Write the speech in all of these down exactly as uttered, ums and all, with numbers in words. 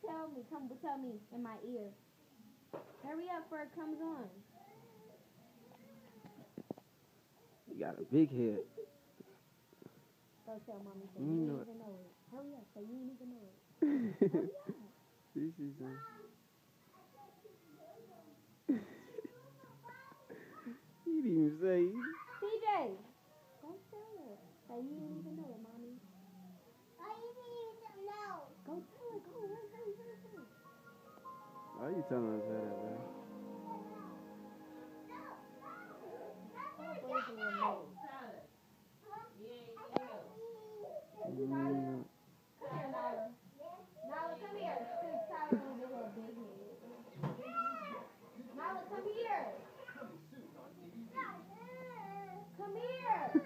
tell me. Come tell me in my ear. Hurry up before it comes on. You got a big head. Go tell mommy. So You you know don't it. even know it. Hurry up. So you don't even know it. Hurry up. See, see, see. You didn't even say. T J. Don't tell her. So you don't even know it, mommy. I need to know. Go tell her. Go. Hurry, hurry, hurry, hurry. Why you telling us that, man? Where's the remote? Mm, Come here, Nala. Nala, come here. Since Tyler was a little big head. Nala, come here. Come here.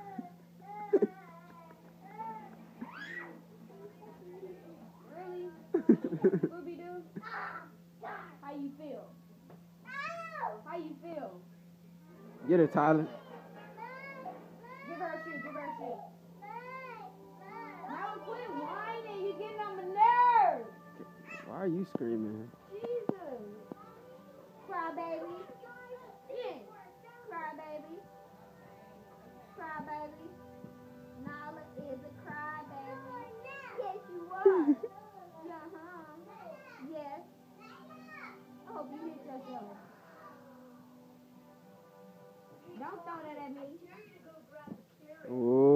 Really? Ruby Doo? How you feel? How you feel? Get it, Tyler. Give her a shoe. Give her a shoe. Nala, quit whining. You're getting on my nerves. Why are you screaming? Jesus. Cry baby. Yeah. Cry baby. Cry baby. Nala is a cry baby. Yes, you are. Uh-huh. Yes. I hope you hit yourself. Don't throw that at me. Oh.